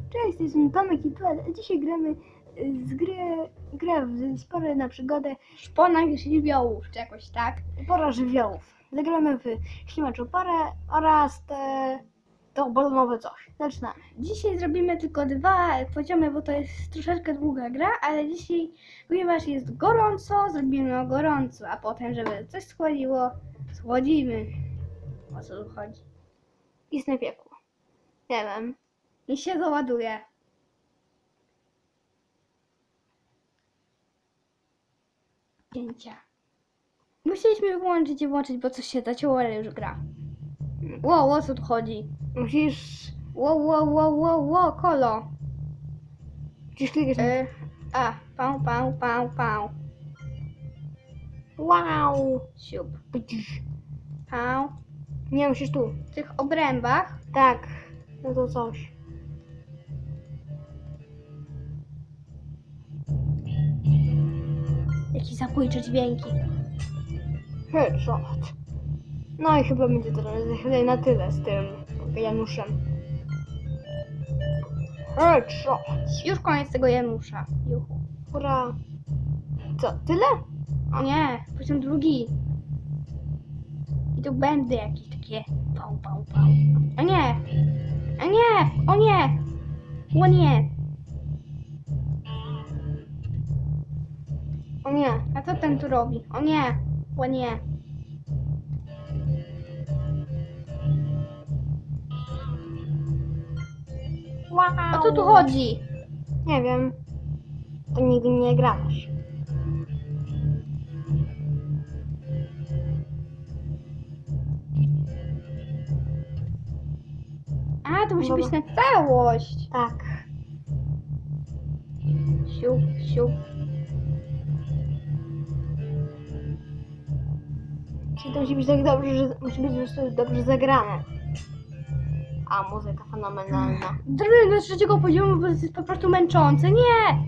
Cześć, to jest Tomek i Tuat, a dzisiaj gramy grę w Spory na przygodę. Szpona żywiołów, czy jakoś tak. Pora żywiołów. Zagramy w Ślimaczą Porę oraz to balonowe coś. Zaczynamy. Dzisiaj zrobimy tylko 2 poziomy, bo to jest troszeczkę długa gra, ale dzisiaj, ponieważ jest gorąco, zrobimy o gorąco, a potem, żeby coś schłodziło, schłodzimy. O co tu chodzi? Istne piekło. Nie wiem. I się załaduje. Zdjęcia. Musieliśmy wyłączyć i włączyć, bo coś się zacięło, ale już gra. Wow, o co tu chodzi? Musisz Kolo. klikać na... Pał. Wow! Siup. Pał. Nie, musisz tu. W tych obrębach. Tak. No to coś. Jakieś zabójcze dźwięki. Headshot. No i chyba będzie to na tyle z tym Januszem. Headshot. Już koniec tego Janusza. Juhu. Hurra. Co, tyle? O nie, poziom drugi. I tu będę jakieś takie pał. O nie! O nie! O nie! O nie! O nie. A co ten tu robi? O nie! O nie! Wow. O co tu chodzi? Nie wiem. To nigdy nie grasz. A, to musi Dobra. być na całość. Tak. Siup. Czyli to musi być tak dobrze, że musi być po prostu dobrze zagrane. A muzyka fenomenalna. Drgnę do trzeciego poziomu, bo to jest po prostu męczące. Nie!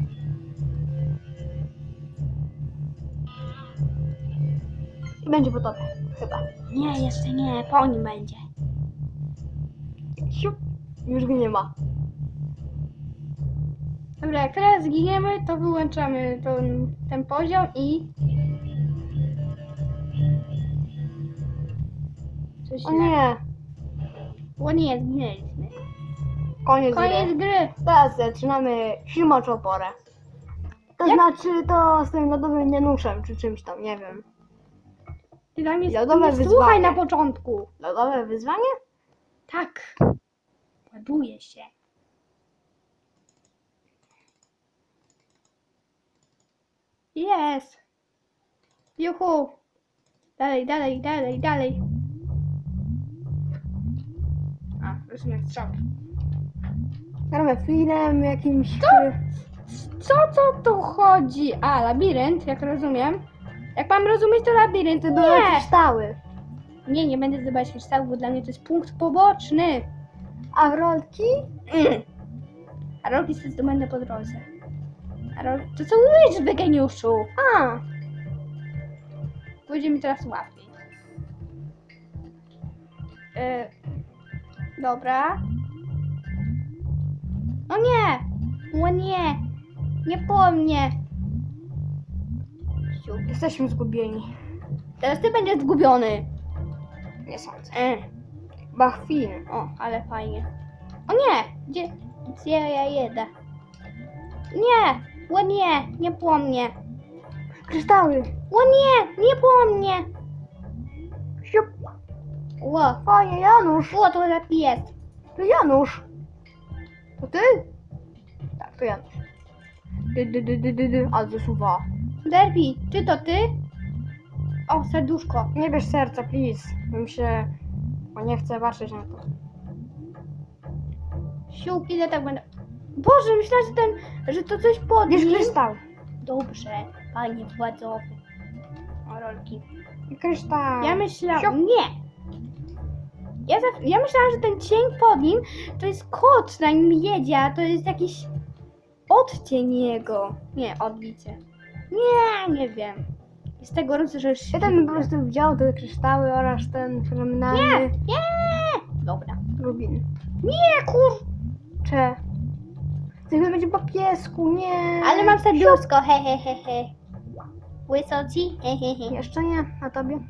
I będzie po tobie. Chyba. Nie, jeszcze nie. Po nim będzie. Siup. Już go nie ma. Dobra, jak teraz zginiemy, to wyłączamy ten poziom i... Coś O nie. O nie, zginęliśmy. Koniec Koniec gry. gry. Teraz zaczynamy Ślimaczą Porę. To znaczy to z tym lodowym Januszem, czy czymś tam, nie wiem. Ty tam jest, Lodowe nie wyzwanie. słuchaj na początku. Lodowe wyzwanie? Tak. Ładuje się. Jest. Juhu. Dalej. A, rozumiem strzał. Gramy filmem jakimś... Co tu chodzi? A, labirynt, jak rozumiem. Jak mam rozumieć, to labirynt. To były kryształy. Nie będę zdobywać kryształów, bo dla mnie to jest punkt poboczny. A wrotki? A rogi sobie zdobędę po drodze. To co mówisz, wy geniuszu? A, Pójdzie mi teraz łatwiej. Dobra. O nie! O nie! Nie po mnie! Siup. jesteśmy zgubieni. Teraz ty będziesz zgubiony. Nie sądzę. Bachwin. O, ale fajnie. O nie! Gdzie ja jedę? Nie! O nie po mnie! Kryształy. O nie po mnie! Siup. Ło, Panie Janusz. to taki jest. To Janusz. To ty? Tak, to Janusz. Ale zasuwa. Derby, czy to ty? O, serduszko. Nie bierz serca, please. Bym się... Bo nie chcę patrzeć na to. Siup, ile tak będę... Boże, myślałem, że to coś pod Bierz nim. kryształ. Dobrze, panie władzowy. O, rolki. Kryształ. Ja myślałam... Siup. Nie. Ja myślałam, że ten cień pod nim to jest kot, na nim jedzie, a to jest jakiś odcień jego. Nie, odbicie. Nie wiem. Z tego gorąco, że już... Ja tam po prostu wziął te kryształy oraz ten fenomenalny Nie! Dobra. rubin. Nie, kur... Cze. O piesku, nie. Ale mam serduszko, he he he he. Łyso ci? He he he. Jeszcze nie, a tobie?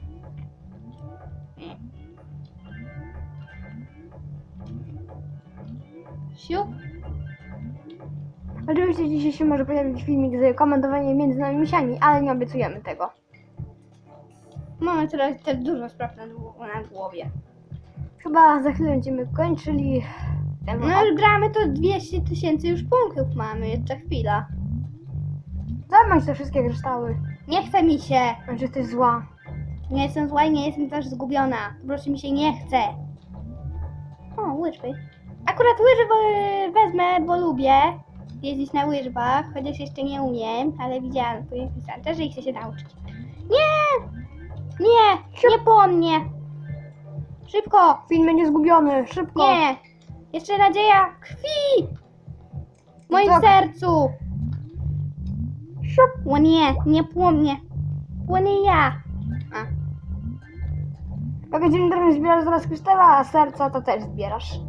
Siup. Oczywiście dzisiaj się może pojawić filmik z komentowaniem między nami misiami, ale nie obiecujemy tego. Mamy teraz też dużo spraw na głowie. Chyba za chwilę będziemy kończyli ten No już gramy to 200 000 już punktów mamy, jeszcze chwila. Zabądź te wszystkie kryształy. Nie chce mi się. Że jesteś zła. Nie jestem zła i nie jestem też zgubiona. Po prostu mi się nie chce. O, łyżwy. Akurat łyżwy wezmę, bo lubię jeździć na łyżwach, chociaż jeszcze nie umiem, ale widziałam po instruktorze i chcę się nauczyć. Nie! Nie! Nie po mnie! Szybko! Film będzie zgubiony, szybko. Nie! Jeszcze nadzieja krwi! W moim Tak. sercu! Siup. O nie, nie płonie. Płonie ja. A. Jak będziemy teraz zbierać zaraz kryształy, a serca to też zbierasz.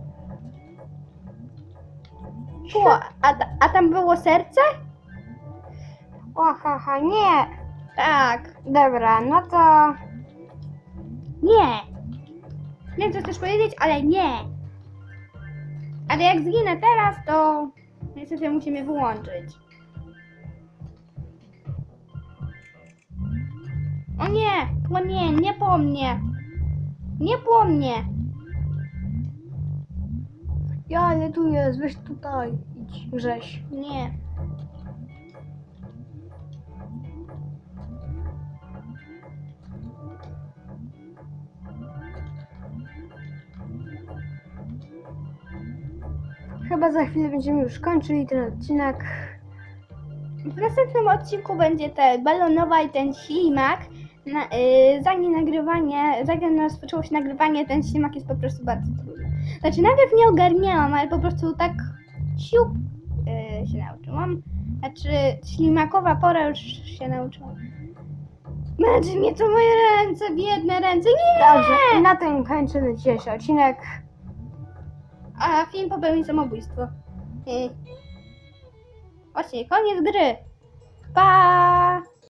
Szło. A tam było serce? O, haha, nie. Tak. Dobra, no to... Nie. Nie wiem, co chcesz powiedzieć, ale nie. Ale jak zginę teraz, to niestety musimy wyłączyć. O nie, płonie, nie po mnie. Nie po mnie. Ja, ale tu jest, weź tutaj. Idź, grześ. Nie. Chyba za chwilę będziemy już kończyli ten odcinek. W następnym odcinku będzie balonowa i ten ślimak. Zanim rozpoczęło się nagrywanie, ten ślimak jest po prostu bardzo trudny. Znaczy najpierw nie ogarniałam, ale po prostu tak siup się nauczyłam. Znaczy ślimakowa pora już się nauczyłam. Męczy mnie to moje ręce, biedne ręce, nie! Dobrze, i na tym kończymy dzisiejszy odcinek. A film popełnił samobójstwo. Właśnie, koniec gry. Pa!